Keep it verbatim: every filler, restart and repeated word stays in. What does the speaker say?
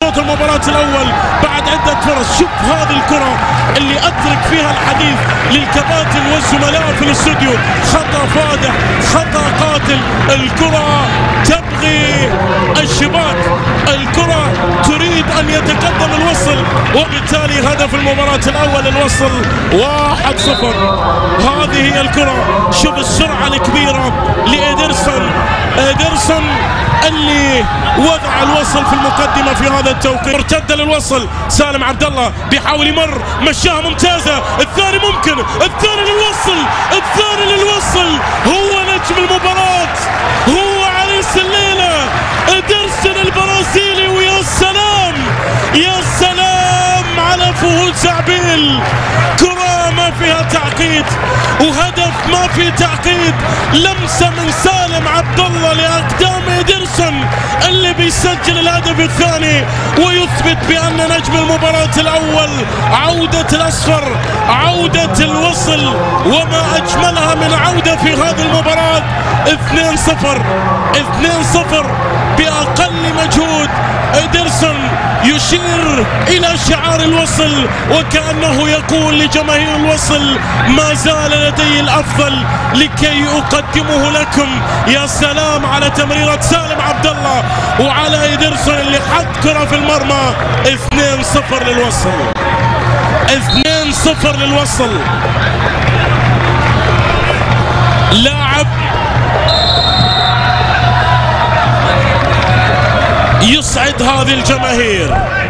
المباراة الأول بعد عدة فرص. شوف هذه الكرة اللي أترك فيها الحديث للكباتن والزملاء في الاستوديو، خطأ فادح، خطأ قاتل. الكرة تبغي الشباك، الكرة تريد أن يتقدم الوصل، وبالتالي هدف المباراة الأول الوصل واحد صفر. هذه هي الكرة. شوف السرعة الكبيرة لإيدرسون، إيدرسون اللي وضع الوصل في المقدمة في هذا التوقيت. ارتد للوصل، سالم عبد الله بيحاول يمر، مشاها ممتازة، الثاني ممكن، الثاني للوصل، الثاني للوصل. هو نجم المباراة، هو عريس الليلة، إيدرسون البرازيلي. ويا سلام يا سلام على فهود زعبيل. كرة ما فيها تعقيد وهدف ما في تعقيد. لمسة من سالم عبد الله لأقدام إيدرسون اللي بيسجل الهدف الثاني ويثبت بأن نجم المباراة الأول عودة الأصفر، عودة الوصل، وما أجملها من عودة في هذه المباراة. اثنين صفر اثنين صفر بأقل مجهود. إيدرسون يشير إلى شعار الوصل وكأنه يقول لجماهير الوصل ما زال لدي الأفضل لكي أقدمه لكم. يا سلام على تمريرة سالم عبد الله وعلى إيدرسون اللي حط كرة في المرمى. اثنين صفر للوصل، اثنين صفر للوصل. لاعب يصعد هذه الجماهير.